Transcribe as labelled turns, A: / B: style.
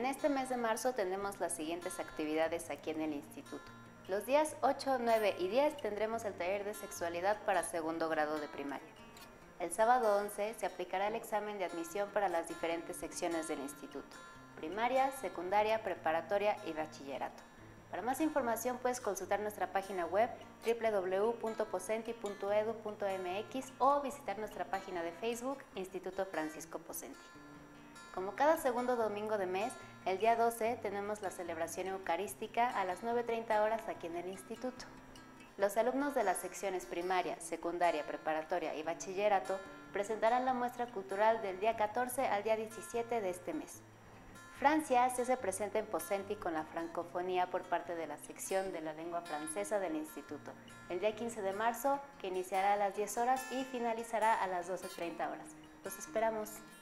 A: este mes de marzo tenemos las siguientes actividades aquí en el instituto. Los días 8, 9 y 10 tendremos el taller de sexualidad para segundo grado de primaria. El sábado 11 se aplicará el examen de admisión para las diferentes secciones del instituto: primaria, secundaria, preparatoria y bachillerato. Para más información puedes consultar nuestra página web www.pocenti.edu.mx o visitar nuestra página de Facebook Instituto Francisco Pocenti. Como cada segundo domingo de mes, el día 12 tenemos la celebración eucarística a las 9:30 horas aquí en el instituto. Los alumnos de las secciones primaria, secundaria, preparatoria y bachillerato presentarán la muestra cultural del día 14 al día 17 de este mes. Francia se hace presente en Pocenti con la francofonía por parte de la sección de la lengua francesa del instituto, el día 15 de marzo, que iniciará a las 10 horas y finalizará a las 12:30 horas. Los esperamos.